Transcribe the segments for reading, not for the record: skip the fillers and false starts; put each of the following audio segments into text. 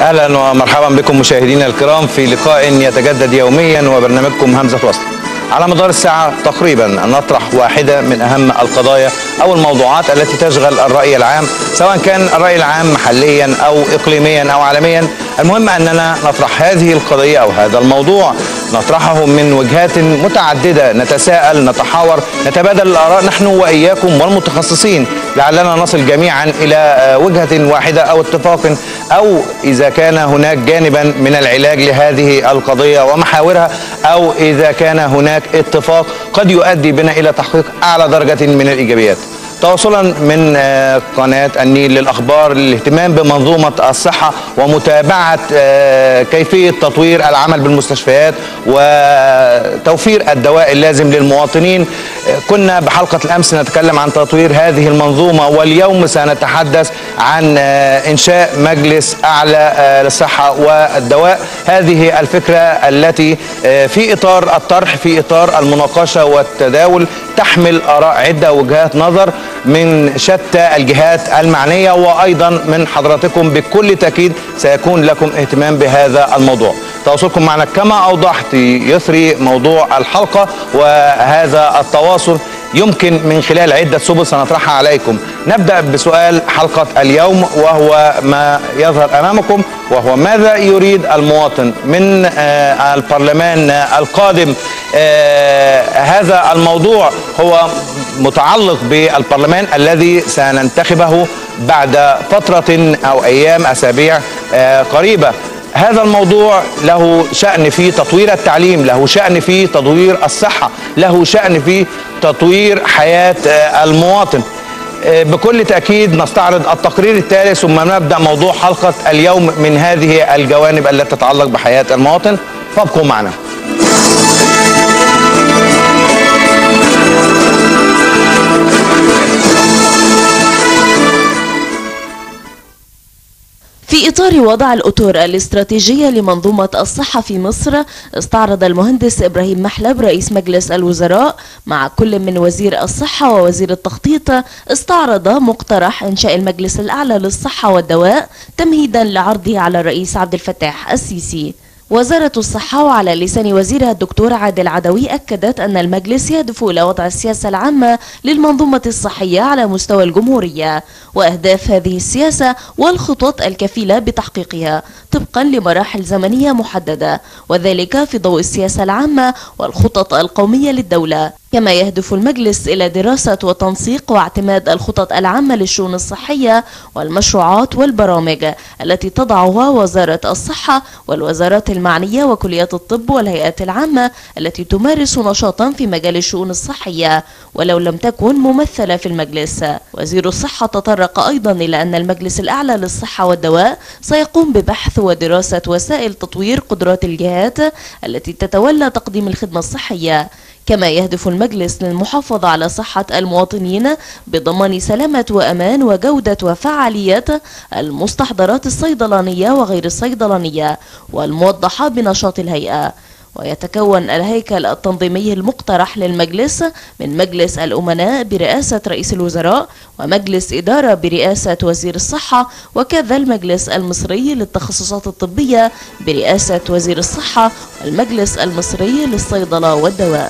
أهلا ومرحبا بكم مشاهدينا الكرام في لقاء يتجدد يوميا وبرنامجكم همزة وصل. على مدار الساعة تقريبا نطرح واحدة من أهم القضايا أو الموضوعات التي تشغل الرأي العام، سواء كان الرأي العام محليا أو إقليميا أو عالميا. المهم أننا نطرح هذه القضية أو هذا الموضوع، نطرحه من وجهات متعددة، نتساءل، نتحاور، نتبادل الآراء نحن وإياكم والمتخصصين، لعلنا نصل جميعا إلى وجهة واحدة أو اتفاق، أو إذا كان هناك جانبا من العلاج لهذه القضية ومحاورها، أو إذا كان هناك اتفاق قد يؤدي بنا إلى تحقيق أعلى درجة من الإيجابيات. تواصلا من قناة النيل للأخبار للاهتمام بمنظومة الصحة ومتابعة كيفية تطوير العمل بالمستشفيات وتوفير الدواء اللازم للمواطنين. كنا بحلقة الأمس نتكلم عن تطوير هذه المنظومة، واليوم سنتحدث عن إنشاء مجلس أعلى للصحة والدواء. هذه الفكرة التي في إطار الطرح، في إطار المناقشة والتداول، تحمل آراء عدة وجهات نظر من شتى الجهات المعنية، وأيضا من حضراتكم بكل تأكيد سيكون لكم اهتمام بهذا الموضوع. تواصلكم معنا كما أوضحت يثري موضوع الحلقة، وهذا التواصل يمكن من خلال عدة سبل سنطرحها عليكم. نبدأ بسؤال حلقة اليوم، وهو ما يظهر أمامكم، وهو ماذا يريد المواطن من البرلمان القادم. هذا الموضوع هو متعلق بالبرلمان الذي سننتخبه بعد فترة أو أيام أسابيع قريبة. هذا الموضوع له شأن في تطوير التعليم، له شأن في تطوير الصحة، له شأن في تطوير حياة المواطن. بكل تأكيد نستعرض التقرير التالي ثم نبدأ موضوع حلقة اليوم من هذه الجوانب التي تتعلق بحياة المواطن، فابقوا معنا. في إطار وضع الأطر الاستراتيجية لمنظومة الصحة في مصر، استعرض المهندس إبراهيم محلب رئيس مجلس الوزراء مع كل من وزير الصحة ووزير التخطيط استعرض مقترح إنشاء المجلس الأعلى للصحة والدواء تمهيدا لعرضه على الرئيس عبد الفتاح السيسي. وزارة الصحة وعلى لسان وزيرها الدكتور عادل عدوي أكدت أن المجلس يهدف إلى وضع السياسة العامة للمنظومة الصحية على مستوى الجمهورية وأهداف هذه السياسة والخطط الكفيلة بتحقيقها طبقا لمراحل زمنية محددة، وذلك في ضوء السياسة العامة والخطط القومية للدولة. كما يهدف المجلس إلى دراسة وتنسيق واعتماد الخطط العامة للشؤون الصحية والمشروعات والبرامج التي تضعها وزارة الصحة والوزارات المعنية وكليات الطب والهيئات العامة التي تمارس نشاطا في مجال الشؤون الصحية ولو لم تكن ممثلة في المجلس. وزير الصحة تطرق أيضا إلى أن المجلس الأعلى للصحة والدواء سيقوم ببحث ودراسة وسائل تطوير قدرات الجهات التي تتولى تقديم الخدمة الصحية. كما يهدف المجلس للمحافظة على صحة المواطنين بضمان سلامة وأمان وجودة وفعالية المستحضرات الصيدلانية وغير الصيدلانية والموضحة بنشاط الهيئة. ويتكون الهيكل التنظيمي المقترح للمجلس من مجلس الأمناء برئاسة رئيس الوزراء ومجلس إدارة برئاسة وزير الصحة، وكذا المجلس المصري للتخصصات الطبية برئاسة وزير الصحة والمجلس المصري للصيدلة والدواء.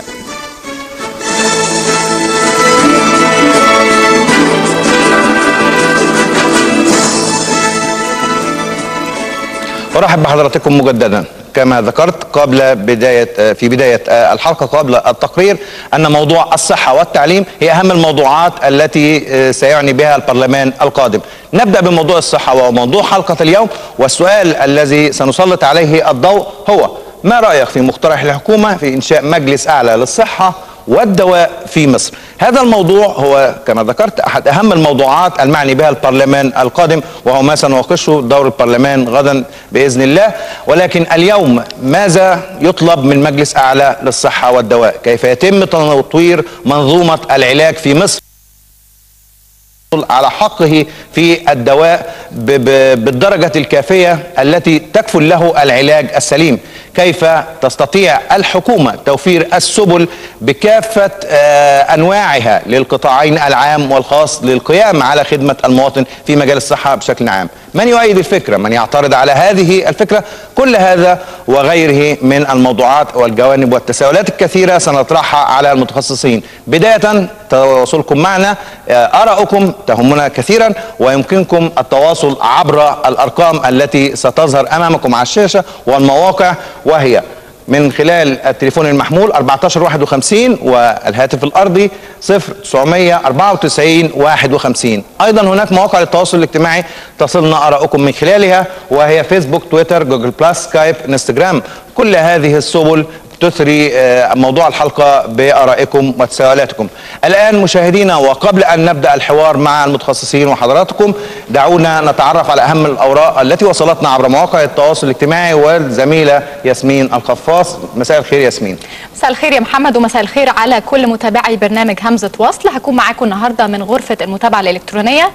أرحب بحضراتكم مجددا. كما ذكرت في بداية الحلقة قبل التقرير أن موضوع الصحة والتعليم هي أهم الموضوعات التي سيعني بها البرلمان القادم. نبدأ بموضوع الصحة وموضوع حلقة اليوم، والسؤال الذي سنسلط عليه الضوء هو: ما رأيك في مقترح الحكومة في إنشاء مجلس أعلى للصحة والدواء في مصر؟ هذا الموضوع هو كما ذكرت أحد أهم الموضوعات المعني بها البرلمان القادم، وهو ما سنناقشه دور البرلمان غدا بإذن الله. ولكن اليوم ماذا يطلب من مجلس أعلى للصحة والدواء؟ كيف يتم تطوير منظومة العلاج في مصر؟ على حقه في الدواء بالدرجة الكافية التي تكفل له العلاج السليم. كيف تستطيع الحكومة توفير السبل بكافة أنواعها للقطاعين العام والخاص للقيام على خدمة المواطن في مجال الصحة بشكل عام؟ من يؤيد الفكرة؟ من يعترض على هذه الفكرة؟ كل هذا وغيره من الموضوعات والجوانب والتساؤلات الكثيرة سنطرحها على المتخصصين. بداية تواصلكم معنا، آراءكم تهمنا كثيرا، ويمكنكم التواصل عبر الأرقام التي ستظهر أمامكم على الشاشة والمواقع، وهي من خلال التليفون المحمول 1451 والهاتف الأرضي 0994 51. أيضا هناك مواقع للتواصل الاجتماعي تصلنا آراءكم من خلالها، وهي فيسبوك، تويتر، جوجل بلاس، سكايب، انستجرام. كل هذه السبل تثري موضوع الحلقة بآرائكم وتساؤلاتكم. الآن مشاهدينا، وقبل أن نبدأ الحوار مع المتخصصين وحضراتكم، دعونا نتعرف على أهم الأوراق التي وصلتنا عبر مواقع التواصل الاجتماعي والزميلة ياسمين الخفاص. مساء الخير ياسمين. مساء الخير يا محمد، ومساء الخير على كل متابعي برنامج همزة وصل. هكون معاكم النهاردة من غرفة المتابعة الإلكترونية.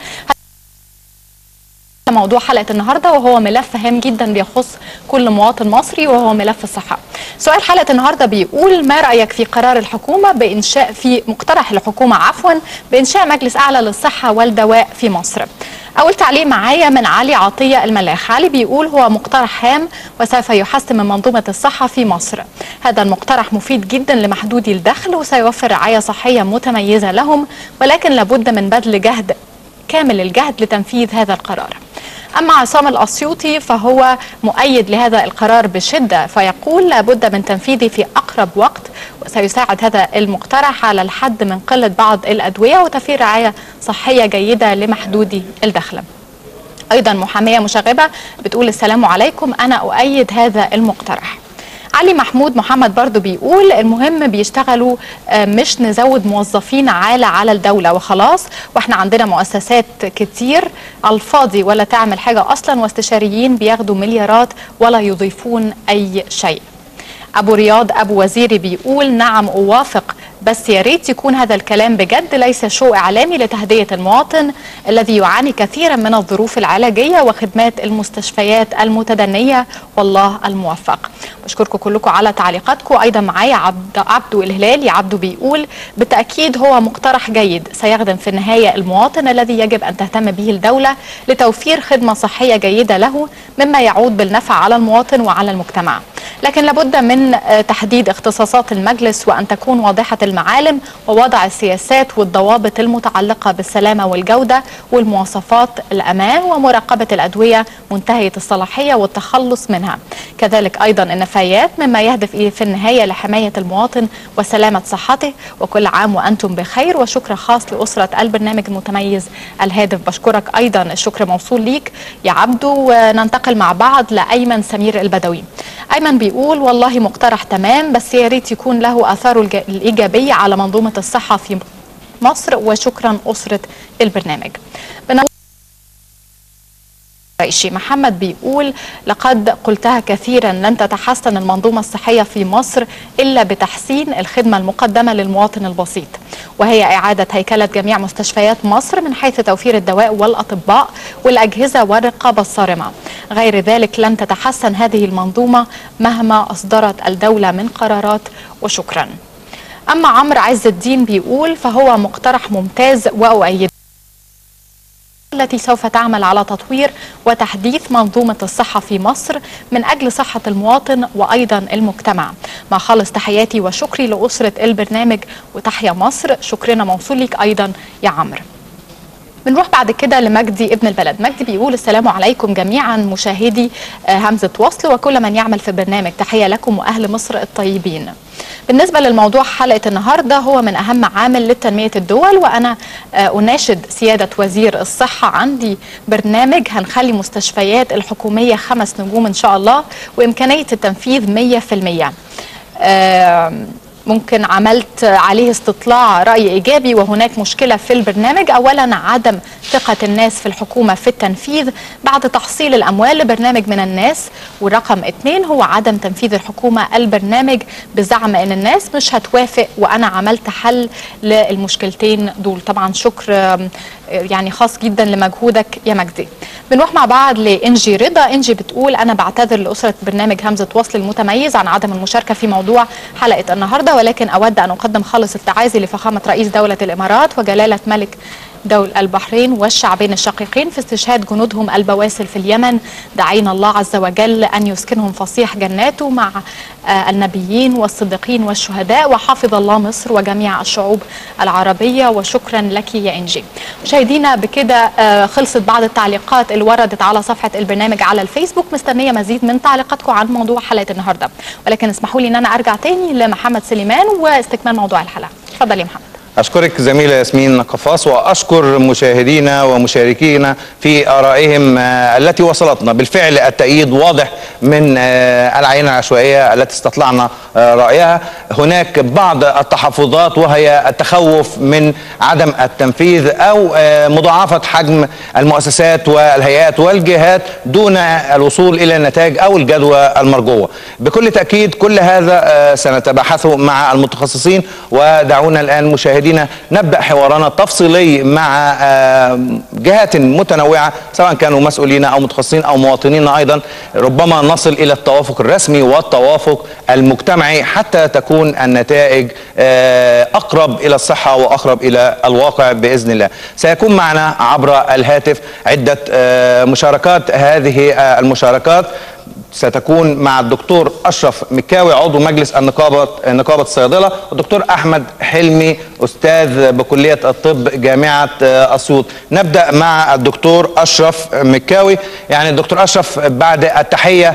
موضوع حلقة النهاردة وهو ملف هام جدا بيخص كل مواطن مصري، وهو ملف الصحة. سؤال حلقة النهاردة بيقول: ما رأيك في قرار الحكومة في مقترح الحكومة بإنشاء مجلس أعلى للصحة والدواء في مصر؟ أول تعليق معايا من علي عطية الملاح. علي بيقول: هو مقترح هام وسوف يحسن من منظومة الصحة في مصر. هذا المقترح مفيد جدا لمحدودي الدخل وسيوفر رعاية صحية متميزة لهم، ولكن لابد من بذل جهد كامل الجهد لتنفيذ هذا القرار. أما عصام الأسيوطي فهو مؤيد لهذا القرار بشدة، فيقول: لابد من تنفيذه في أقرب وقت، وسيساعد هذا المقترح على الحد من قلة بعض الأدوية وتوفير رعاية صحية جيدة لمحدودي الدخل. أيضا محامية مشاغبة بتقول: السلام عليكم، أنا أؤيد هذا المقترح. علي محمود محمد برضو بيقول: المهم بيشتغلوا، مش نزود موظفين عالة على الدولة وخلاص، واحنا عندنا مؤسسات كتير على الفاضي ولا تعمل حاجة أصلا، واستشاريين بياخدوا مليارات ولا يضيفون أي شيء. أبو رياض أبو وزيري بيقول: نعم أوافق، بس يا ريت يكون هذا الكلام بجد، ليس شو إعلامي لتهدئة المواطن الذي يعاني كثيرا من الظروف العلاجية وخدمات المستشفيات المتدنية، والله الموفق. بشكركم كلكم على تعليقاتكم. أيضا معايا عبدو الهلالي. عبدو بيقول: بالتأكيد هو مقترح جيد، سيخدم في النهاية المواطن الذي يجب أن تهتم به الدولة لتوفير خدمة صحية جيدة له، مما يعود بالنفع على المواطن وعلى المجتمع. لكن لابد من تحديد اختصاصات المجلس، وأن تكون واضحة المعالم، ووضع السياسات والضوابط المتعلقة بالسلامة والجودة والمواصفات الأمان ومراقبة الأدوية منتهية الصلاحية والتخلص منها. كذلك أيضا النفايات، مما يهدف في النهاية لحماية المواطن وسلامة صحته. وكل عام وأنتم بخير. وشكر خاص لأسرة البرنامج المتميز الهادف. بشكرك أيضا، الشكر موصول ليك يا عبدو. وننتقل مع بعض لأيمن سمير البدوي. أيمن بيقول: والله مقترح تمام، بس يا ريت يكون له آثاره الإيجابية على منظومة الصحة في مصر. وشكرا أسرة البرنامج. رئيسي محمد بيقول: لقد قلتها كثيرا، لن تتحسن المنظومة الصحية في مصر إلا بتحسين الخدمة المقدمة للمواطن البسيط، وهي إعادة هيكلة جميع مستشفيات مصر من حيث توفير الدواء والأطباء والأجهزة والرقابة الصارمة. غير ذلك لن تتحسن هذه المنظومة مهما أصدرت الدولة من قرارات. وشكرا. أما عمرو عز الدين بيقول: فهو مقترح ممتاز وأؤيد، التي سوف تعمل على تطوير وتحديث منظومة الصحة في مصر من أجل صحة المواطن وأيضا المجتمع. مع خالص تحياتي وشكري لأسرة البرنامج، وتحيا مصر. شكرنا موصول لك أيضا يا عمرو. بنروح بعد كده لمجدي ابن البلد. مجدي بيقول: السلام عليكم جميعا مشاهدي همزة وصل وكل من يعمل في البرنامج، تحية لكم وأهل مصر الطيبين. بالنسبة للموضوع حلقة النهاردة، هو من أهم عامل لتنمية الدول، وأنا أناشد سيادة وزير الصحة، عندي برنامج هنخلي مستشفيات الحكومية 5 نجوم إن شاء الله، وإمكانية التنفيذ 100%. ممكن عملت عليه استطلاع رأي إيجابي، وهناك مشكلة في البرنامج. أولا عدم ثقة الناس في الحكومة في التنفيذ بعد تحصيل الأموال لبرنامج من الناس، والرقم 2 هو عدم تنفيذ الحكومة البرنامج بزعم أن الناس مش هتوافق، وأنا عملت حل للمشكلتين دول. طبعا شكر يعني خاص جدا لمجهودك يا مجدي. بنروح مع بعض لإنجي رضا. إنجي بتقول أنا بعتذر لأسرة برنامج همزة وصل المتميز عن عدم المشاركة في موضوع حلقة النهاردة، ولكن أود أن أقدم خالص التعازي لفخامة رئيس دولة الإمارات وجلالة ملك دولة البحرين والشعبين الشقيقين في استشهاد جنودهم البواسل في اليمن. دعينا الله عز وجل أن يسكنهم فصيح جناته مع النبيين والصديقين والشهداء، وحفظ الله مصر وجميع الشعوب العربية. وشكرا لك يا إنجي. مشاهدينا بكده خلصت بعض التعليقات اللي وردت على صفحة البرنامج على الفيسبوك. مستنية مزيد من تعليقاتكم عن موضوع حلقة النهاردة، ولكن اسمحوا لي أن أنا أرجع تاني لمحمد سليمان واستكمال موضوع الحلقة. اتفضل يا محمد. أشكرك زميلة ياسمين قفاص، وأشكر مشاهدينا ومشاركينا في آرائهم التي وصلتنا. بالفعل التأييد واضح من العينة العشوائية التي استطلعنا رأيها. هناك بعض التحفظات وهي التخوف من عدم التنفيذ أو مضاعفة حجم المؤسسات والهيئات والجهات دون الوصول إلى النتائج أو الجدوى المرجوة. بكل تأكيد كل هذا سنتباحثه مع المتخصصين، ودعونا الآن مشاهدينا نبدأ حوارنا التفصيلي مع جهات متنوعة سواء كانوا مسؤولين أو متخصصين أو مواطنين أيضا، ربما نصل إلى التوافق الرسمي والتوافق المجتمعي حتى تكون النتائج أقرب إلى الصحة وأقرب إلى الواقع بإذن الله. سيكون معنا عبر الهاتف عدة مشاركات. هذه المشاركات ستكون مع الدكتور أشرف مكاوي عضو مجلس نقابة الصيادلة، والدكتور أحمد حلمي أستاذ بكلية الطب جامعة أسيوط. نبدأ مع الدكتور أشرف مكاوي. يعني الدكتور أشرف بعد التحية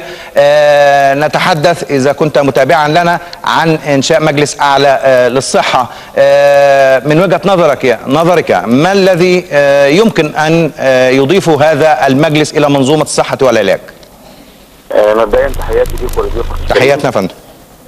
نتحدث إذا كنت متابعا لنا عن إنشاء مجلس أعلى للصحة. من وجهة نظرك ما الذي يمكن أن يضيفه هذا المجلس إلى منظومة الصحة والعلاج؟ مبدئيا تحياتي ليك ولضيوفك. تحياتنا يا فندم.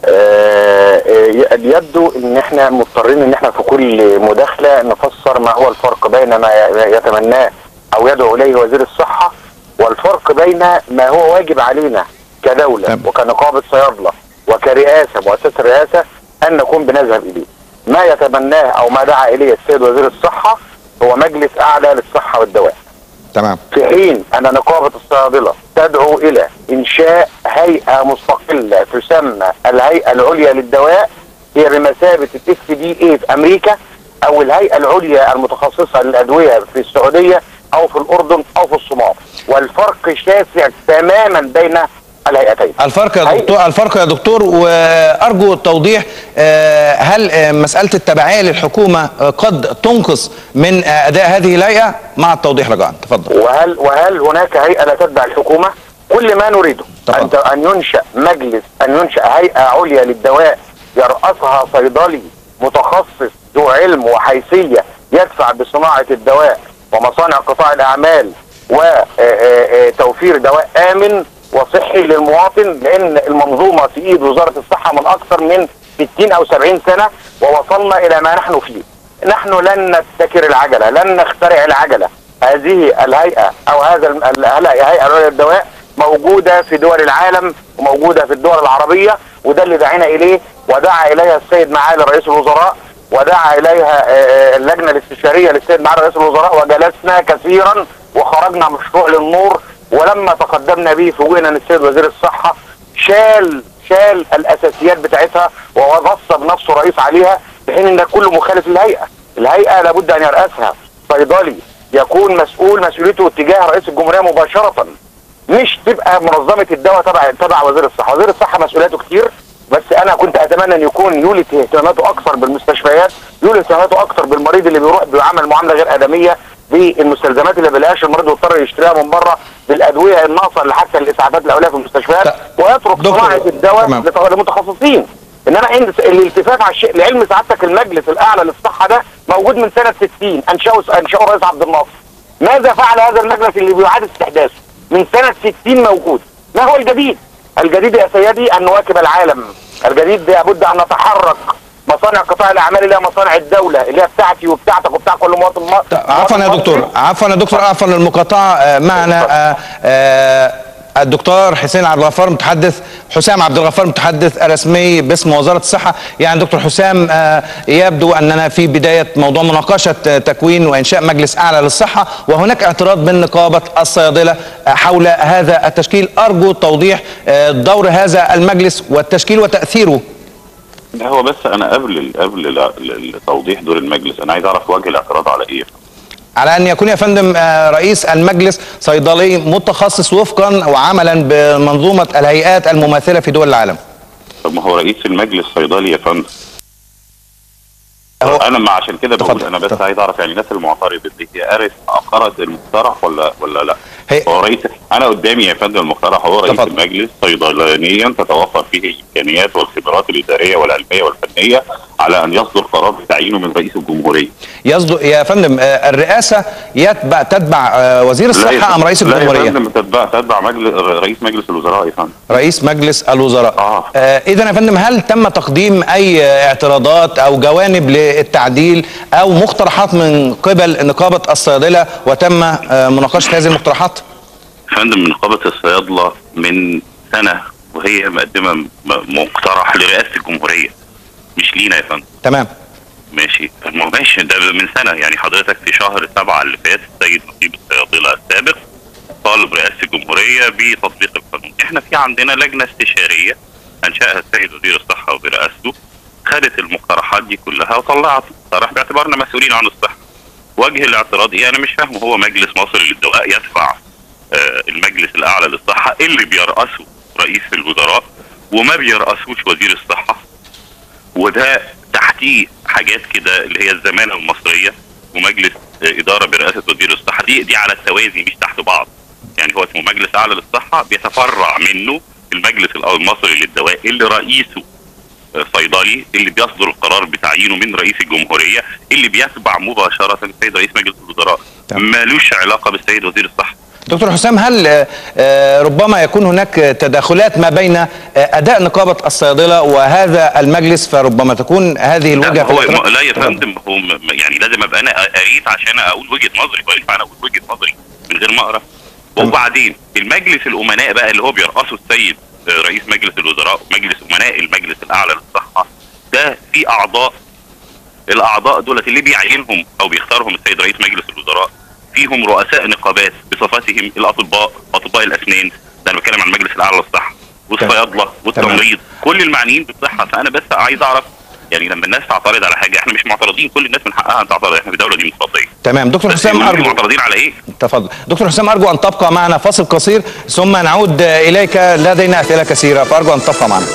يبدو ان احنا مضطرين ان احنا في كل مداخله نفسر ما هو الفرق بين ما يتمناه او يدعو اليه وزير الصحه والفرق بين ما هو واجب علينا كدوله وكنقابه صيادله وكرئاسه مؤسسه الرئاسه ان نكون بنذهب اليه. ما يتمناه او ما دعا اليه السيد وزير الصحه هو مجلس اعلى للصحه والدواء. تمام. في حين ان نقابه الصيادله تدعو الى انشاء هيئه مستقله تسمى الهيئه العليا للدواء، هي بمثابه الFDA في امريكا او الهيئه العليا المتخصصه للادويه في السعوديه او في الاردن او في الصومال، والفرق شاسع تماما بين الهيئتين. الفرق يا دكتور، وارجو التوضيح. هل مساله التبعيه للحكومه قد تنقص من اداء هذه الهيئه؟ مع التوضيح رجاء، تفضل. وهل هناك هيئه لا تتبع الحكومه؟ كل ما نريده ان ينشا مجلس، ان ينشا هيئه عليا للدواء يرأسها صيدلي متخصص ذو علم وحيثيه يدفع بصناعه الدواء ومصانع قطاع الاعمال وتوفير دواء امن وصحي للمواطن، لان المنظومه في ايد وزاره الصحه من اكثر من 60 او 70 سنه ووصلنا الى ما نحن فيه. نحن لن نبتكر العجله، لن نخترع العجله. هذه الهيئه او هذا الهيئه العليا للدواء موجوده في دول العالم وموجوده في الدول العربيه، وده اللي دعينا اليه ودعا اليها السيد معالي رئيس الوزراء ودعا اليها اللجنه الاستشاريه للسيد معالي رئيس الوزراء، وجلسنا كثيرا وخرجنا مشروع للنور. ولما تقدمنا به فوجئنا ان السيد وزير الصحه شال الاساسيات بتاعتها ووصى بنفسه رئيس عليها، في حين ان ده كله مخالف للهيئه. الهيئه لابد ان يرأسها صيدلي يكون مسؤوليته تجاه رئيس الجمهوريه مباشره، مش تبقى منظمه الدواء تبع وزير الصحه. وزير الصحه مسؤولياته كتير، بس انا كنت اتمنى ان يكون يولي اهتماماته اكثر بالمستشفيات، يولي اهتماماته اكثر بالمريض اللي بيروح بيعامل معامله غير ادميه، بالمستلزمات اللي بلاقيهاش المريض يضطر يشتريها من بره، بالادويه الناقصه اللي حتى الاسعافات الاوليه في المستشفيات، ويترك صناعه الدواء للمتخصصين. انما عند الالتفاف على الشيء لعلم سعادتك المجلس الاعلى للصحه ده موجود من سنه 60، انشاه الرئيس عبد الناصر. ماذا فعل هذا المجلس اللي بيعاد استحداثه؟ من سنه 60 موجود. ما هو الجديد؟ الجديد يا سيدي ان نواكب العالم، الجديد لابد ان نتحرك. مصانع قطاع الاعمال اللي هي مصانع الدوله اللي هي بتاعتي وبتاعتك وبتاع كل مواطن عفوا يا دكتور، عفوا المقاطعه. معنا الدكتور حسين عبد الغفار متحدث حسام عبد الغفار متحدث الرسمي باسم وزارة الصحة. يعني دكتور حسام، يبدو أننا في بداية موضوع مناقشة تكوين وإنشاء مجلس أعلى للصحة، وهناك اعتراض من نقابة الصيادلة حول هذا التشكيل. أرجو توضيح دور هذا المجلس والتشكيل وتأثيره. هو بس أنا قبل توضيح دور المجلس أنا عايز أعرف وجه الاعتراض على إيه؟ على أن يكون يا فندم رئيس المجلس صيدلي متخصص وفقا وعملا بمنظومة الهيئات المماثلة في دول العالم. طب ما هو رئيس المجلس صيدلي يا فندم. انا عشان كده بقول انا بس عايز اعرف يعني الناس المعترضه دي هي قرأت المقترح ولا لا؟ هو رئيس، انا قدامي يا فندم المقترح، هو رئيس المجلس صيدلانيا تتوفر فيه الامكانيات والخبرات الاداريه والعلميه والفنيه على ان يصدر قرار بتعيينه من رئيس الجمهوريه. يصدر يا فندم الرئاسه تتبع وزير الصحه ام رئيس الجمهوريه؟ لا يا فندم تتبع رئيس مجلس الوزراء يا فندم. رئيس مجلس الوزراء. اذا يا فندم هل تم تقديم اي اعتراضات او جوانب للتعديل او مقترحات من قبل نقابه الصيادله وتم مناقشه هذه المقترحات؟ فندم نقابه الصيادله من سنه وهي مقدمه مقترح لرئاسه الجمهوريه مش لينا يا فندم. تمام ماشي ده من سنه، يعني حضرتك في شهر 7 اللي فات السيد نقيب الصيادله السابق طالب رئاسه الجمهوريه بتطبيق القانون. احنا في عندنا لجنه استشاريه انشاها السيد وزير الصحه وبرئاسته، خدت المقترحات دي كلها وطلعت مقترح باعتبارنا مسؤولين عن الصحه. وجه الاعتراض ايه؟ انا مش فاهمه. هو مجلس مصر للدواء يدفع المجلس الاعلى للصحه اللي بيرأسه رئيس الوزراء وما بيرأسوش وزير الصحه، وده تحتيه حاجات كده اللي هي الزمانه المصريه ومجلس اداره برئاسه وزير الصحه. دي على التوازي مش تحت بعض. يعني هو اسمه مجلس اعلى للصحه، بيتفرع منه المجلس المصري للدواء اللي رئيسه صيدلي اللي بيصدر القرار بتعيينه من رئيس الجمهوريه اللي بيتبع مباشره السيد رئيس مجلس الوزراء. مالوش علاقه بالسيد وزير الصحه. دكتور حسام، هل ربما يكون هناك تداخلات ما بين اداء نقابه الصيادله وهذا المجلس، فربما تكون هذه الوجهه لا يا فندم، هو يعني لازم ابقى انا قريت عشان اقول وجهه نظري، وينفع انا اقول وجهه نظري من غير ما اقرا؟ وبعدين المجلس الامناء بقى اللي هو بيرأسه السيد رئيس مجلس الوزراء، مجلس امناء المجلس الاعلى للصحه، ده في الاعضاء دولت اللي بيعينهم او بيختارهم السيد رئيس مجلس الوزراء، فيهم رؤساء نقابات بصفتهم اطباء الاسنان، ده انا بتكلم عن المجلس الاعلى للصحه، والصيادله والتمريض، كل المعنيين بالصحه. فانا بس عايز اعرف يعني لما الناس تعترض على حاجه، احنا مش معترضين، كل الناس من حقها ان تعترض، احنا في دوله ديمقراطيه. تمام دكتور حسام، ارجو معترضين على ايه؟ تفضل دكتور حسام، ارجو ان تبقى معنا فاصل قصير ثم نعود اليك، لدينا اسئله كثيره فارجو ان تبقى معنا.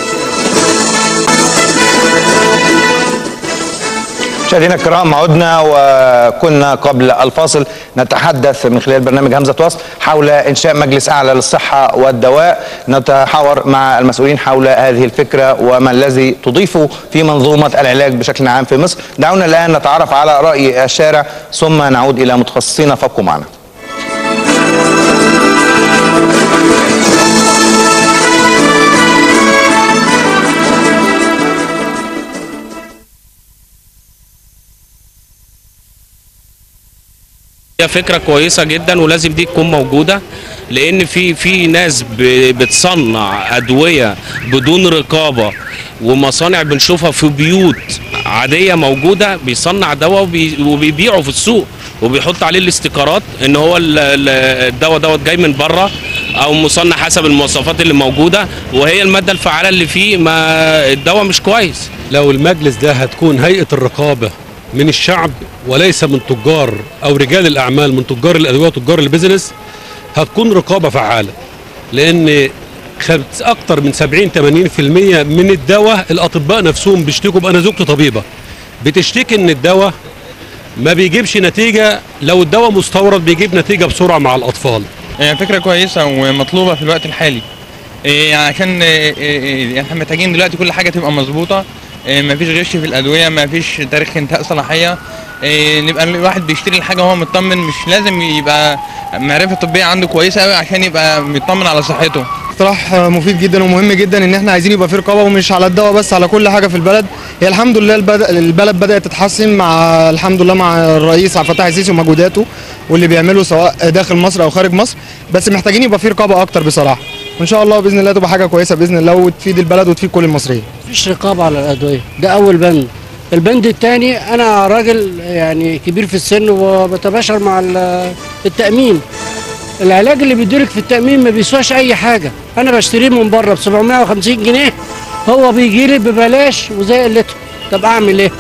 مشاهدينا الكرام، عدنا وكنا قبل الفاصل نتحدث من خلال برنامج همزة وصل حول إنشاء مجلس أعلى للصحة والدواء، نتحاور مع المسؤولين حول هذه الفكرة وما الذي تضيفه في منظومة العلاج بشكل عام في مصر. دعونا الآن نتعرف على رأي الشارع ثم نعود إلى متخصصين، فابقوا معنا. فكرة كويسة جدا ولازم دي تكون موجودة، لأن في ناس بتصنع أدوية بدون رقابة، ومصانع بنشوفها في بيوت عادية موجودة بيصنع دواء وبيبيعه في السوق وبيحط عليه الاستيكرات ان هو الدواء دوت جاي من بره او مصنع حسب المواصفات اللي موجودة، وهي المادة الفعالة اللي فيه ما الدواء مش كويس. لو المجلس ده هتكون هيئة الرقابة من الشعب وليس من تجار او رجال الاعمال، من تجار الادويه وتجار البيزنس، هتكون رقابه فعاله، لان اكتر من 70-80% من الدواء الاطباء نفسهم بيشتكوا. انا زوجتي طبيبه بتشتكي ان الدواء ما بيجيبش نتيجه، لو الدواء مستورد بيجيب نتيجه بسرعه مع الاطفال. يعني فكره كويسه ومطلوبه في الوقت الحالي، عشان احنا محتاجين دلوقتي كل حاجه تبقى مظبوطه، مفيش غش في الادويه، مفيش تاريخ انتهاء صلاحيه، نبقى الواحد بيشتري الحاجه وهو مطمن، مش لازم يبقى معرفه طبيه عنده كويسه قوي عشان يبقى مطمن على صحته. اقتراح مفيد جدا ومهم جدا ان احنا عايزين يبقى في رقابه، ومش على الدواء بس، على كل حاجه في البلد. هي الحمد لله البلد بدات تتحسن مع الحمد لله مع الرئيس عبد الفتاح السيسي ومجهوداته واللي بيعمله سواء داخل مصر او خارج مصر، بس محتاجين يبقى في رقابه اكتر بصراحه، وان شاء الله باذن الله تبقى حاجه كويسه باذن الله وتفيد البلد وتفيد كل المصريين. مفيش رقابه على الادويه، ده اول بند. البند الثاني، انا راجل يعني كبير في السن وبتباشر مع التامين. العلاج اللي بيديلك في التامين ما بيسواش اي حاجه، انا بشتريه من بره ب 750 جنيه، هو بيجي لي ببلاش وزي قلته. طب اعمل ايه؟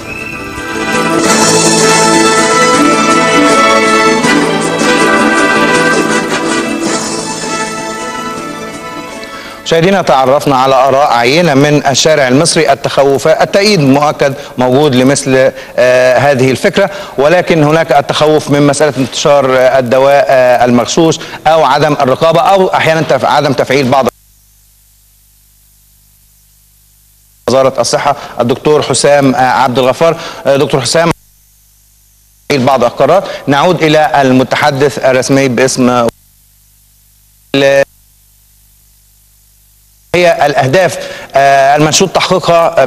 مشاهدينا، تعرفنا على آراء عينة من الشارع المصري. التأييد مؤكد موجود لمثل هذه الفكرة، ولكن هناك التخوف من مسألة انتشار الدواء المغشوش أو عدم الرقابة أو أحيانا عدم تفعيل بعض. وزارة الصحة الدكتور حسام عبد الغفار. دكتور حسام، بعض القرارات. نعود إلى المتحدث الرسمي باسم هي الأهداف المنشود تحقيقها.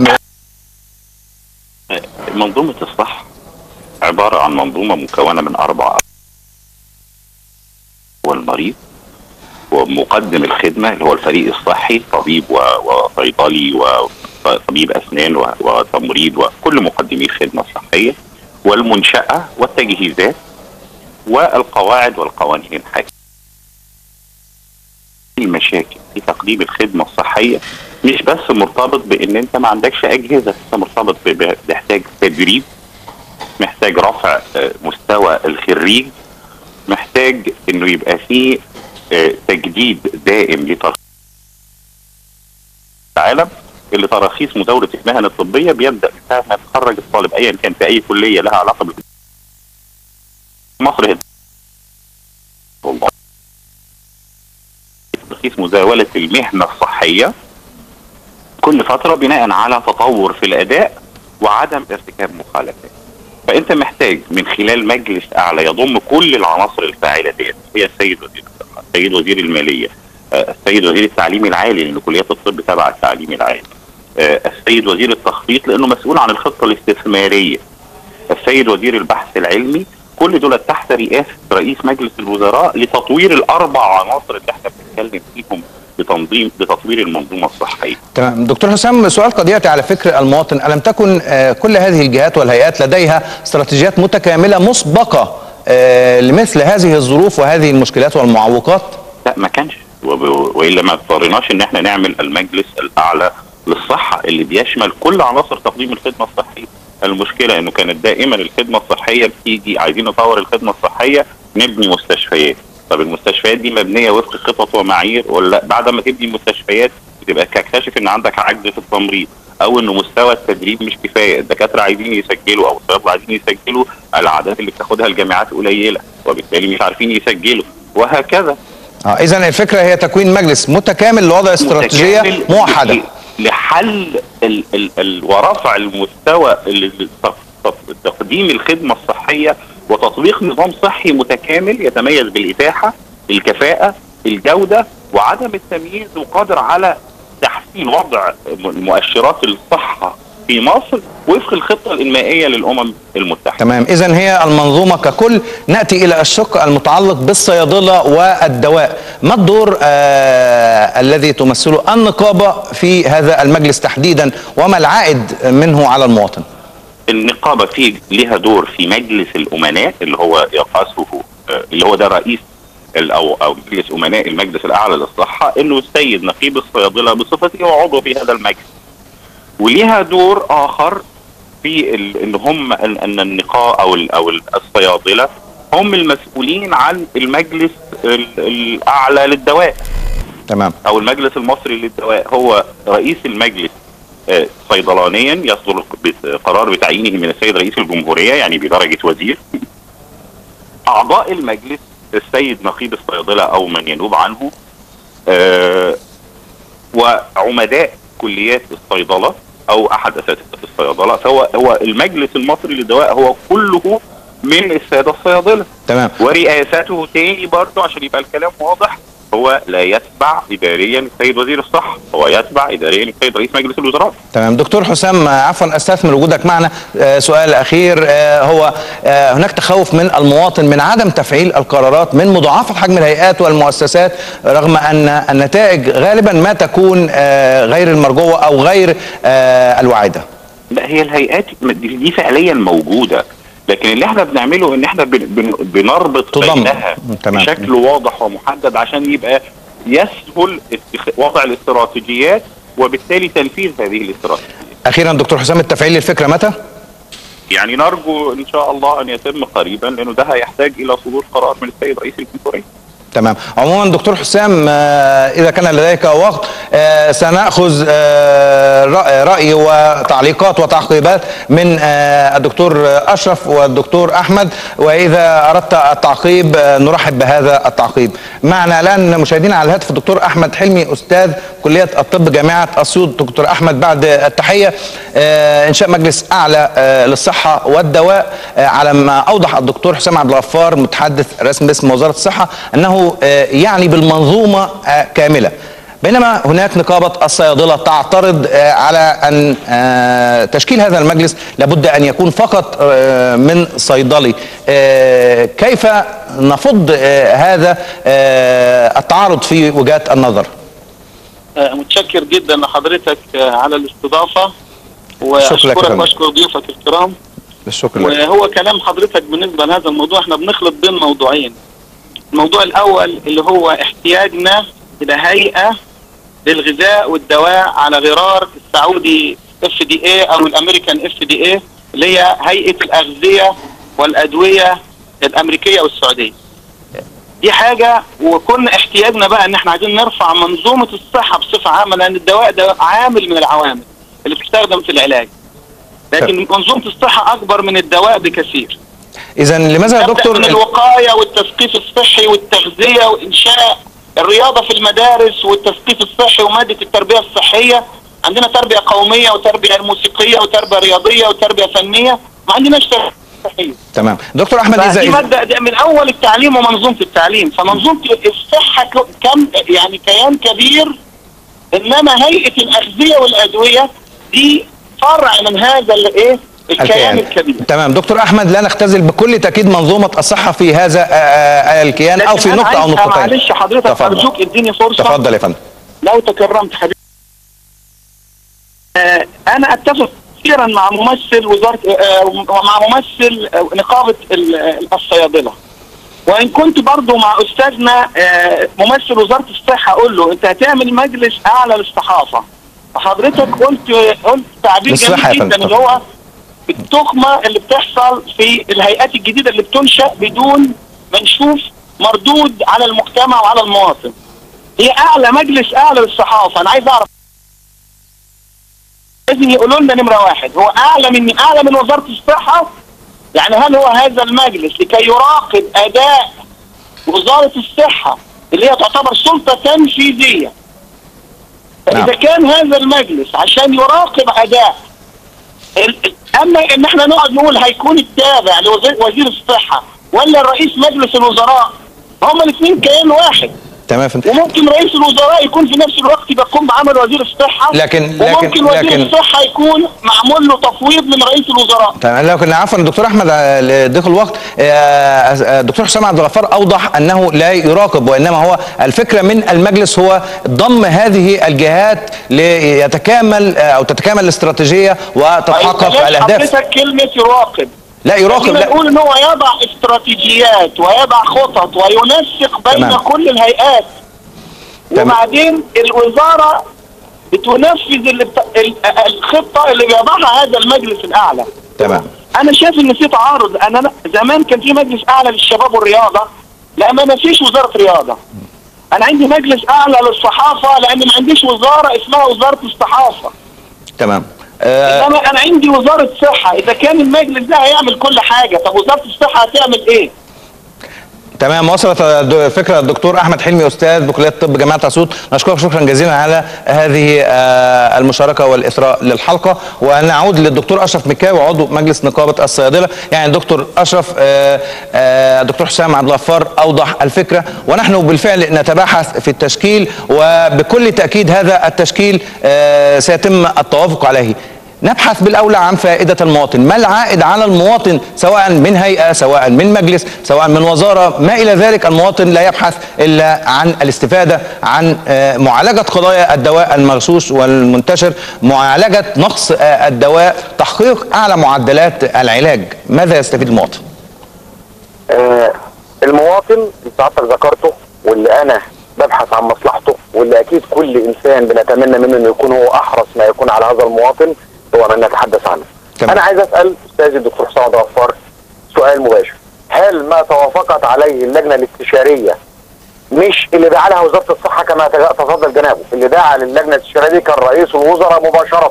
منظومة الصحة عبارة عن منظومة مكونة من 4: والمريض، ومقدم الخدمة اللي هو الفريق الصحي، طبيب وصيدلي وطبيب أسنان وتمريض وكل مقدمي الخدمة الصحية، والمنشأة والتجهيزات والقواعد والقوانين الحاكمة. المشاكل في تقديم الخدمة الصحية مش بس مرتبط بان انت ما عندكش اجهزة، انت مرتبط بتحتاج تدريب، محتاج رفع مستوى الخريج، محتاج انه يبقى فيه تجديد دائم لترخيص العالم اللي تراخيص مزاولة المهن الطبية بيبدأ من ساعة ما يتخرج الطالب ايا كان في اي كلية لها علاقة مصر. ترخيص مزاولة المهنة الصحية كل فترة بناء على تطور في الأداء وعدم ارتكاب مخالفات. فأنت محتاج من خلال مجلس أعلى يضم كل العناصر الفاعلة ديت، هي السيد وزير الصحة، السيد وزير المالية، السيد وزير التعليم العالي لأن كليات الطب تبع التعليم العالي، السيد وزير التخطيط لأنه مسؤول عن الخطة الاستثمارية، السيد وزير البحث العلمي. كل دول تحت رئاسة رئيس مجلس الوزراء لتطوير ال4 عناصر اللي احنا بنتكلم فيهم لتطوير المنظومة الصحية. تمام. دكتور حسام، سؤال قد يأتي على فكر المواطن: ألم تكن كل هذه الجهات والهيئات لديها استراتيجيات متكاملة مسبقة لمثل هذه الظروف وهذه المشكلات والمعوقات؟ لا، ما كانش، وإلا ما اضطريناش ان احنا نعمل المجلس الأعلى للصحة اللي بيشمل كل عناصر تقديم الخدمة الصحية. المشكلة انه كانت دائما الخدمة الصحية بتيجي عايزين نطور الخدمة الصحية نبني مستشفيات. طب المستشفيات دي مبنية وفق خطط ومعايير ولا لا؟ بعد ما تبني مستشفيات بتبقى تكتشف ان عندك عجز في التمريض او انه مستوى التدريب مش كفاية، الدكاترة عايزين يسجلوا او الصيادلة عايزين يسجلوا، الاعداد اللي بتاخدها الجامعات قليلة وبالتالي مش عارفين يسجلوا، وهكذا. اذا الفكرة هي تكوين مجلس متكامل لوضع استراتيجية موحدة لحل ورفع المستوى تقديم الخدمة الصحية وتطبيق نظام صحي متكامل يتميز بالإتاحة، الكفاءة، الجودة، وعدم التمييز، وقادر على تحسين وضع مؤشرات الصحة في مصر وفق الخطة الإنمائية للأمم المتحدة. تمام. إذن هي المنظومة ككل. نأتي إلى الشق المتعلق بالصيادلة والدواء. ما الدور الذي تمثله النقابة في هذا المجلس تحديدا، وما العائد منه على المواطن؟ النقابة لها دور في مجلس الأمناء اللي هو يقاسه اللي هو ده رئيس أو مجلس أمناء المجلس الأعلى للصحة، إنه السيد نقيب الصيادلة بصفته وعضو في هذا المجلس. وليها دور آخر في ان النقابة او الصيادلة هم المسؤولين عن المجلس الأعلى للدواء. تمام. او المجلس المصري للدواء. هو رئيس المجلس صيدلانيا يصدر قرار بتعيينه من السيد رئيس الجمهورية يعني بدرجة وزير. أعضاء المجلس السيد نقيب الصيادلة أو من ينوب عنه، وعمداء كليات الصيدلة أو أحد أساتذة الصيدلة. فهو المجلس المصري للدواء هو كله من السادة الصيادلة. تمام. ورئاسته تاني برضه عشان يبقى الكلام واضح هو لا يتبع اداريا السيد وزير الصحه، هو يتبع اداريا السيد رئيس مجلس الوزراء. تمام. دكتور حسام، عفوا استثمر وجودك معنا. سؤال اخير، هو هناك تخوف من المواطن من عدم تفعيل القرارات، من مضاعفه حجم الهيئات والمؤسسات، رغم ان النتائج غالبا ما تكون غير المرجوه او غير الواعده. لا، هي الهيئات دي فعليا موجوده، لكن اللي احنا بنعمله ان احنا بنربط بينها بشكل واضح ومحدد عشان يبقى يسهل وضع الاستراتيجيات وبالتالي تنفيذ هذه الاستراتيجيات. اخيرا دكتور حسام، التفعيل للفكره متى؟ يعني نرجو ان شاء الله ان يتم قريبا، لانه ده هيحتاج الى صدور قرار من السيد رئيس الجمهوريه. تمام. عموما دكتور حسام، اذا كان لديك وقت سنأخذ رأي وتعليقات وتعقيبات من الدكتور أشرف والدكتور أحمد، وإذا أردت التعقيب نرحب بهذا التعقيب. معنا الآن مشاهدينا على الهاتف الدكتور أحمد حلمي، أستاذ كلية الطب جامعة أسيوط. دكتور أحمد، بعد التحية، إنشاء مجلس أعلى للصحة والدواء على ما أوضح الدكتور حسام عبد الغفار متحدث رسمي باسم وزارة الصحة أنه يعني بالمنظومة كاملة، بينما هناك نقابة الصيادلة تعترض على أن تشكيل هذا المجلس لابد أن يكون فقط من صيدلي. كيف نفض هذا التعارض في وجهات النظر؟ متشكر جدا لحضرتك على الاستضافة، وأشكرك وأشكر ضيوفك الكرام. بالشكر لك. وهو كلام حضرتك بالنسبة لهذا الموضوع، احنا بنخلط بين موضوعين. الموضوع الأول اللي هو احتياجنا إلى هيئة للغذاء والدواء على غرار السعودي FDA أو الأمريكان FDA، اللي هي هيئة الأغذية والأدوية الأمريكية والسعودية. دي حاجة، وكنا احتياجنا بقى إن احنا عايزين نرفع منظومة الصحة بصفة عامة، لأن الدواء ده عامل من العوامل اللي بتستخدم في العلاج، لكن منظومة الصحة أكبر من الدواء بكثير. إذا لماذا يا دكتور؟ من الوقاية والتثقيف الصحي والتغذية وإنشاء الرياضة في المدارس والتثقيف الصحي ومادة التربية الصحية. عندنا تربية قومية وتربية موسيقية وتربية رياضية وتربية فنية، ما عندناش تربية صحية. تمام. دكتور أحمد، دي مادة من أول التعليم ومنظومة التعليم، فمنظومة الصحة يعني كيان كبير، إنما هيئة الأغذية والأدوية دي فرع من هذا الكيان الكبير. تمام. دكتور أحمد، لا نختزل بكل تأكيد منظومة الصحة في هذا الكيان أو في نقطة أو نقطتين. معلش حضرتك أرجوك اديني فرصة. تفضل يا فندم. لو تكرمت حبيبي. أنا أتفق كثيرا مع ممثل وزارة ومع ممثل نقابة الصيادلة، وإن كنت برضو مع أستاذنا ممثل وزارة الصحة أقول له أنت هتعمل مجلس أعلى للصحافة. حضرتك قلت تعبير جميل جدا، اللي هو التخمة اللي بتحصل في الهيئات الجديدة اللي بتنشأ بدون ما نشوف مردود على المجتمع وعلى المواطن. هي أعلى مجلس أعلى للصحافة، أنا عايز أعرف لازم يقولوا لنا نمرة واحد، هو أعلى من وزارة الصحة؟ يعني هل هو هذا المجلس لكي يراقب أداء وزارة الصحة اللي هي تعتبر سلطة تنفيذية؟ فإذا كان هذا المجلس عشان يراقب أداء، أما إن احنا نقعد نقول هيكون التابع لوزير الصحة ولا رئيس مجلس الوزراء، هما الاثنين كيان واحد. تمام. وممكن رئيس الوزراء يكون في نفس الوقت بيقوم بعمل وزير الصحة، وممكن وزير الصحة يكون معمول له تفويض من رئيس الوزراء. تمام. لكن عفوا دكتور احمد لضيق الوقت، الدكتور حسام عبد الغفار اوضح انه لا يراقب، وانما هو الفكرة من المجلس هو ضم هذه الجهات ليتكامل او تتكامل الاستراتيجية وتتحقق الاهداف. حضرتك كلمة يراقب، لا يراقب، لا نقول ان هو يضع استراتيجيات ويضع خطط وينسق بين تمام. كل الهيئات، وبعدين الوزارة بتنفذ الخطة اللي بيضعها هذا المجلس الأعلى. تمام. أنا شايف إن في تعارض. أنا زمان كان في مجلس أعلى للشباب والرياضة، لا ما فيش وزارة رياضة. أنا عندي مجلس أعلى للصحافة لأن ما عنديش وزارة اسمها وزارة الصحافة. تمام. إنما أنا عندي وزارة صحة. إذا كان المجلس ده هيعمل كل حاجة، طب وزارة الصحة هتعمل إيه؟ تمام، وصلت الفكره. الدكتور احمد حلمي استاذ بكليه الطب جامعه اسيوط، نشكرك شكرا جزيلا على هذه المشاركه والاثراء للحلقه. ونعود للدكتور اشرف مكاوي عضو مجلس نقابه الصيادله. يعني الدكتور اشرف، الدكتور حسام عبد الغفار اوضح الفكره، ونحن بالفعل نتباحث في التشكيل، وبكل تاكيد هذا التشكيل سيتم التوافق عليه. نبحث بالأولى عن فائدة المواطن، ما العائد على المواطن سواء من هيئة، سواء من مجلس، سواء من وزارة، ما إلى ذلك. المواطن لا يبحث إلا عن الاستفادة، عن معالجة قضايا الدواء المغشوش والمنتشر، معالجة نقص الدواء، تحقيق أعلى معدلات العلاج. ماذا يستفيد المواطن؟ المواطن اللي سعادتك ذكرته، واللي أنا ببحث عن مصلحته، واللي أكيد كل إنسان بنتمنى منه إنه يكون هو أحرص ما يكون على هذا المواطن، هو من نتحدث عنه. انا عايز اسال استاذي الدكتور حسام عبد الغفار سؤال مباشر. هل ما توافقت عليه اللجنه الاستشاريه مش اللي دعا لها وزاره الصحه كما تفضل جنابه؟ اللي دعا للجنه الاستشاريه دي كان رئيس الوزراء مباشره.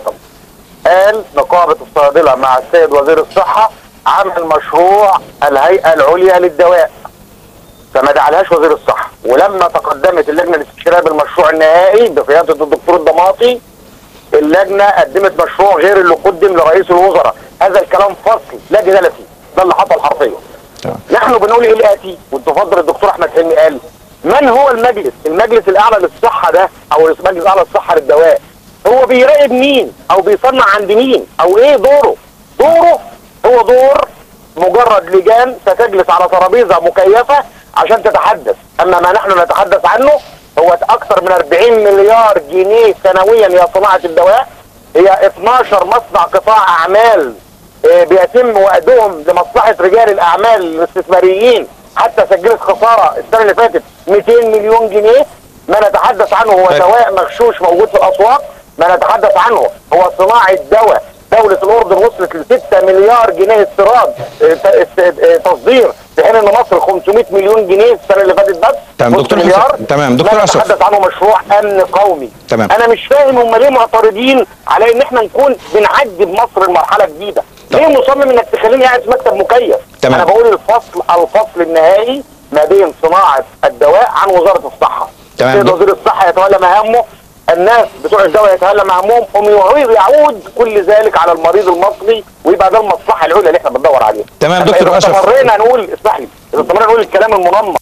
قال نقابه الصيادله مع السيد وزير الصحه عمل مشروع الهيئه العليا للدواء، فما دعالهاش وزير الصحه. ولما تقدمت اللجنه الاستشاريه بالمشروع النهائي بقياده الدكتور الضماطي، اللجنه قدمت مشروع غير اللي قدم لرئيس الوزراء. هذا الكلام فصل لا جدال فيه، ده اللي حصل حرفيا. نحن بنقول ايه الاتي، وتفضل الدكتور احمد حلمي قال من هو المجلس الاعلى للصحه ده، او المجلس الاعلى للصحه للدواء، هو بيراقب مين او بيصنع عند مين او ايه دوره؟ دوره هو دور مجرد لجان ستجلس على ترابيزه مكيفه عشان تتحدث. اما ما نحن نتحدث عنه هو اكثر من 40 مليار جنيه سنويا هي صناعه الدواء، هي 12 مصنع قطاع اعمال بيتم وقدهم لمصلحه رجال الاعمال الاستثماريين، حتى سجلت خساره السنه اللي فاتت 200 مليون جنيه. ما نتحدث عنه هو دواء مغشوش موجود في الاسواق، ما نتحدث عنه هو صناعه دواء. دولة الأردن وصلت ل 6 مليار جنيه استيراد تصدير، في حين ان مصر 500 مليون جنيه السنه اللي فاتت بس. تمام دكتور حسام. تمام دكتور اشرف. نتحدث عنه مشروع امن قومي. تمام. انا مش فاهم هم ليه معترضين على ان احنا نكون بنعدي بمصر لمرحله جديده؟ ليه مصمم انك تخليني قاعد في مكتب مكيف؟ تمام. انا بقول الفصل النهائي ما بين صناعه الدواء عن وزاره الصحه. تمام. وزير الصحه يتولى مهامه، الناس بتوع الدواء يتولى مهامهم، يعود كل ذلك على المريض المصري، ويبقى ده المصلحه العليا اللي احنا بندور عليها. تمام دكتور اشرف. استمرينا نقول، اسمح لي، اذا استمرينا نقول الكلام المنمق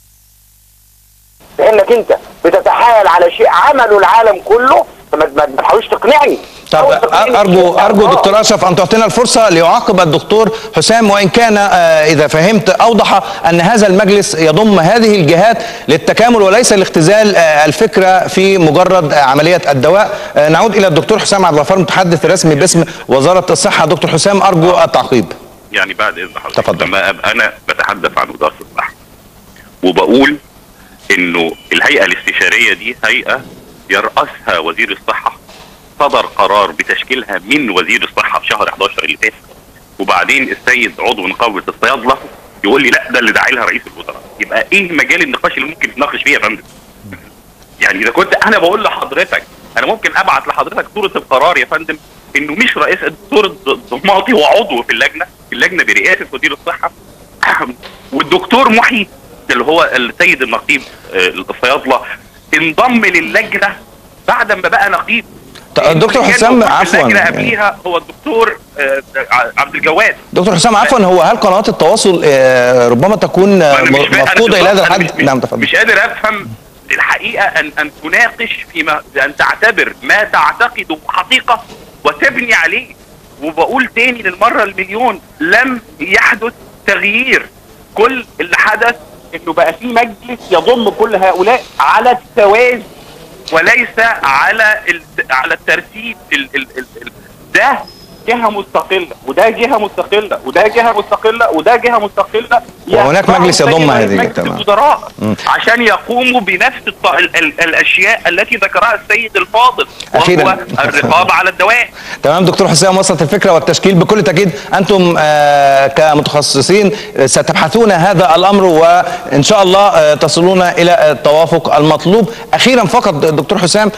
لانك انت بتتحايل على شيء عمله العالم كله، فما تحاولش تقنعني. طب ارجو دكتور اشرف ان تعطينا الفرصه ليعاقب الدكتور حسام، وان كان اذا فهمت اوضح ان هذا المجلس يضم هذه الجهات للتكامل وليس لاختزال الفكره في مجرد عمليه الدواء. نعود الى الدكتور حسام عبد الغفار المتحدث الرسمي باسم وزاره الصحه. دكتور حسام ارجو التعقيب. يعني بعد اذن حضرتك، تفضل. لما ابقى انا بتحدث عن وزاره الصحه وبقول انه الهيئه الاستشاريه دي هيئه يرأسها وزير الصحه، صدر قرار بتشكيلها من وزير الصحه في شهر 11 اللي فات، وبعدين السيد عضو نقابه الصيادله يقول لي لا ده اللي داعي لها رئيس الوزراء. يبقى ايه مجال النقاش اللي ممكن نتناقش فيه يا فندم؟ يعني اذا كنت انا بقول لحضرتك انا ممكن ابعت لحضرتك صوره القرار يا فندم، انه مش رئيس الدكتور الضماطي هو عضو في اللجنه برئاسه وزير الصحه، والدكتور محي اللي هو السيد النقيب الصيادله انضم للجنه بعد ما بقى نقيب. دكتور حسام عفوا، اللجنه قبليها هو الدكتور عبد الجواد. دكتور حسام عفوا، هو هل قنوات التواصل ربما تكون مفقوده الى هذا الحد؟ نعم تفضل. مش قادر افهم الحقيقه ان تناقش فيما ان تعتبر ما تعتقده حقيقه وتبني عليه. وبقول تاني للمره المليون، لم يحدث تغيير. كل اللي حدث انه بقى في مجلس يضم كل هؤلاء على التوازي وليس على الترتيب. ده جهه مستقله وده جهه مستقله وده جهه مستقله وده جهه مستقله، وهناك مجلس يضم هذه الوزراء عشان يقوموا بنفس الاشياء التي ذكرها السيد الفاضل، وهو الرقابه على الدواء. تمام دكتور حسام، وصلت الفكره والتشكيل. بكل تاكيد انتم كمتخصصين ستبحثون هذا الامر وان شاء الله تصلون الى التوافق المطلوب. اخيرا فقط دكتور حسام،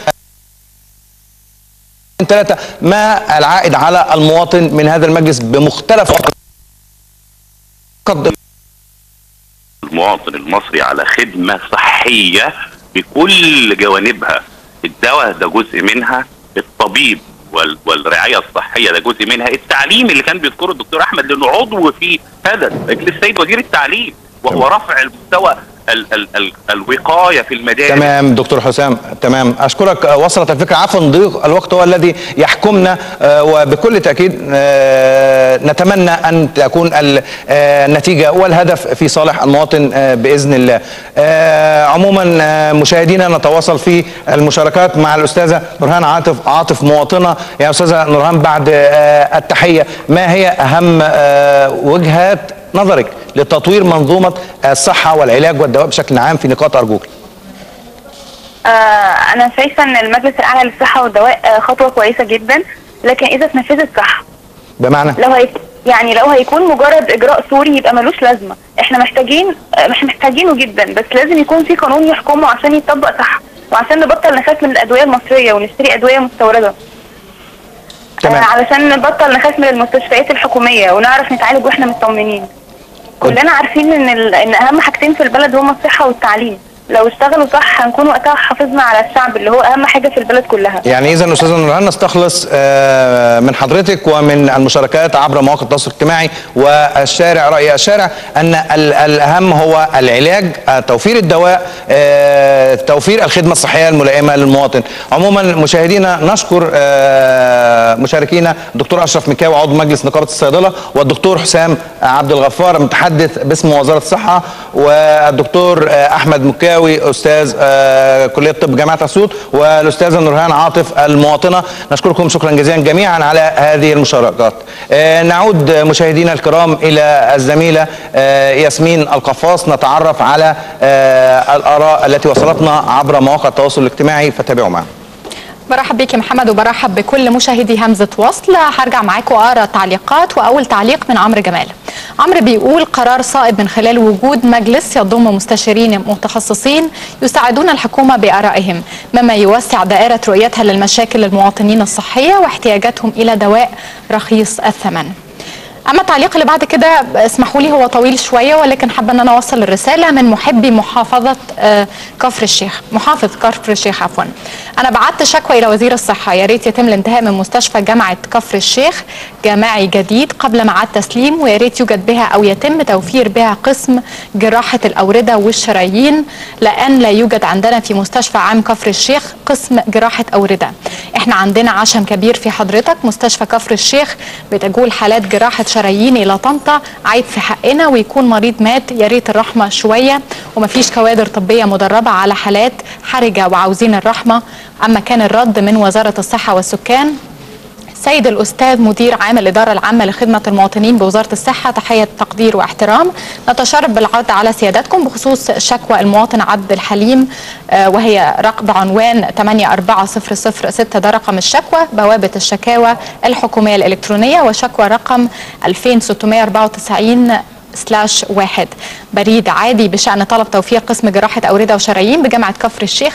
ثلاثة، ما العائد على المواطن من هذا المجلس بمختلف المواطن المصري على خدمة صحية بكل جوانبها. الدواء ده جزء منها، الطبيب والرعاية الصحية ده جزء منها، التعليم اللي كان بيذكره الدكتور أحمد لأنه عضو في هذا مجلس السيد وزير التعليم، وهو رفع المستوى الوقاية في المدارس. تمام دكتور حسام، تمام، أشكرك. وصلت الفكرة. عفوا ضيق الوقت هو الذي يحكمنا، وبكل تأكيد نتمنى أن تكون النتيجة والهدف في صالح المواطن بإذن الله. عموما مشاهدينا نتواصل في المشاركات مع الأستاذة نورهان عاطف مواطنة. يا أستاذة نورهان، بعد التحية، ما هي أهم وجهات نظرك لتطوير منظومة الصحة والعلاج والدواء بشكل عام في نقاط أرجوك؟ أنا شايفة أن المجلس الأعلى للصحة والدواء خطوة كويسة جدا، لكن إذا اتنفذت صح. بمعنى؟ لو هيكون مجرد إجراء سوري يبقى ملوش لازمة. إحنا مش محتاجينه جدا، بس لازم يكون في قانون يحكمه عشان يتطبق صح، وعشان نبطل نخاف من الأدوية المصرية ونشتري أدوية مستوردة. علشان نبطل نخاف من المستشفيات الحكومية ونعرف نتعالج واحنا مطمنين. كلنا عارفين ان اهم حاجتين في البلد هما الصحة والتعليم، لو اشتغلوا صح هنكون وقتها حافظنا على الشعب اللي هو اهم حاجة في البلد كلها. يعني اذا استاذة نورهان نستخلص من حضرتك ومن المشاركات عبر مواقع التواصل الاجتماعي والشارع، رأي الشارع، ان الاهم هو العلاج، توفير الدواء، توفير الخدمة الصحية الملائمة للمواطن. عموما مشاهدينا نشكر مشاركينا الدكتور اشرف مكاوي عضو مجلس نقابة الصيدلة، والدكتور حسام عبد الغفار متحدث باسم وزارة الصحة، والدكتور احمد مكاوي استاذ كلية طب جامعة اسيوط، والاستاذة نورهان عاطف المواطنة. نشكركم شكرا جزيلا جميعا على هذه المشاركات. نعود مشاهدينا الكرام الى الزميلة ياسمين القفاص نتعرف على الآراء التي وصلتنا عبر مواقع التواصل الاجتماعي، فتابعوا معنا. برحب بيك يا محمد وبرحب بكل مشاهدي همزة وصل. هرجع معاكم اقرا تعليقات، واول تعليق من عمرو جمال. عمرو بيقول: قرار صائب من خلال وجود مجلس يضم مستشارين متخصصين يساعدون الحكومة بآرائهم، مما يوسع دائرة رؤيتها للمشاكل المواطنين الصحية واحتياجاتهم إلى دواء رخيص الثمن. اما التعليق اللي بعد كده اسمحوا لي هو طويل شويه، ولكن حابه ان انا اوصل الرساله من محبي محافظه كفر الشيخ، محافظ كفر الشيخ عفوا. انا بعت شكوى الى وزير الصحه، يا ريت يتم الانتهاء من مستشفى جامعه كفر الشيخ جامعي جديد قبل ميعاد تسليم، ويا ريت يوجد بها او يتم توفير بها قسم جراحه الاورده والشرايين، لان لا يوجد عندنا في مستشفى عام كفر الشيخ قسم جراحه اورده. احنا عندنا عشم كبير في حضرتك، مستشفى كفر الشيخ بتجول حالات جراحه شرايين الى طنطا، عيب في حقنا، ويكون مريض مات، يا ريت الرحمه شويه، ومفيش كوادر طبيه مدربه على حالات حرجه وعاوزين الرحمه. اما كان الرد من وزاره الصحه والسكان، سيد الأستاذ مدير عام الإدارة العامة لخدمة المواطنين بوزارة الصحة، تحية تقدير واحترام. نتشرف بالعرض على سيادتكم بخصوص شكوى المواطن عبد الحليم، وهي بعنوان 84006، ده رقم الشكوى، بوابة الشكاوى الحكومية الإلكترونية، وشكوى رقم 2694/1، بريد عادي بشأن طلب توفير قسم جراحة أوردة وشرايين بجامعة كفر الشيخ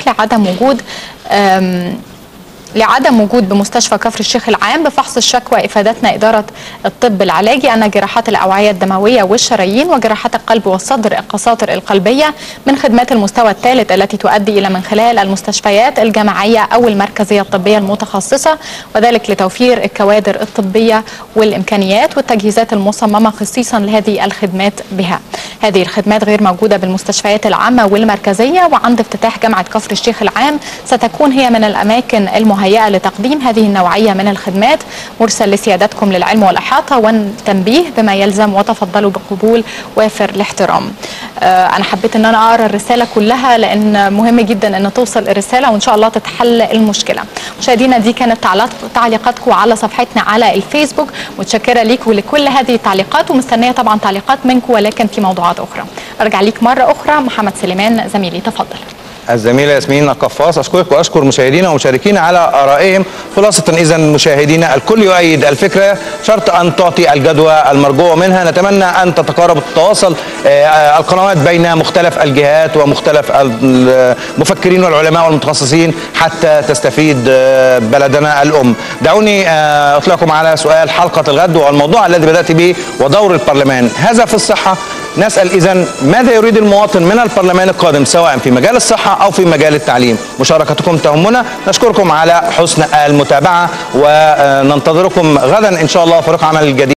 لعدم وجود بمستشفى كفر الشيخ العام. بفحص الشكوى افادتنا اداره الطب العلاجي ان جراحات الاوعيه الدمويه والشرايين وجراحات القلب والصدر القساطر القلبيه من خدمات المستوى الثالث التي تؤدي الى من خلال المستشفيات الجامعيه او المركزيه الطبيه المتخصصه، وذلك لتوفير الكوادر الطبيه والامكانيات والتجهيزات المصممه خصيصا لهذه الخدمات بها. هذه الخدمات غير موجوده بالمستشفيات العامه والمركزيه، وعند افتتاح جامعه كفر الشيخ العام ستكون هي من الاماكن المهيئه لتقديم هذه النوعيه من الخدمات. مرسل لسيادتكم للعلم والاحاطه والتنبيه بما يلزم، وتفضلوا بقبول وافر الاحترام. انا حبيت ان انا اقرا الرساله كلها لان مهم جدا ان توصل الرساله وان شاء الله تتحل المشكله. مشاهدينا دي كانت تعليقاتكم على صفحتنا على الفيسبوك، متشكره ليكم ولكل هذه التعليقات، ومستنيه طبعا تعليقات منكم ولكن في موضوعات اخرى. ارجع ليك مره اخرى محمد سليمان زميلي، تفضل. الزميلة ياسمين القفاص، أشكرك وأشكر مشاهدينا ومشاركينا على آرائهم. خلاصة إذا مشاهدينا الكل يؤيد الفكرة، شرط أن تعطي الجدوى المرجوة منها. نتمنى أن تتقارب وتتواصل القنوات بين مختلف الجهات ومختلف المفكرين والعلماء والمتخصصين حتى تستفيد بلدنا الأم. دعوني أطلعكم على سؤال حلقة الغد والموضوع الذي بدأت به ودور البرلمان، هذا في الصحة نسأل إذن ماذا يريد المواطن من البرلمان القادم سواء في مجال الصحة أو في مجال التعليم؟ مشاركتكم تهمنا. نشكركم على حسن المتابعة وننتظركم غدا إن شاء الله فريق عمل الجديد.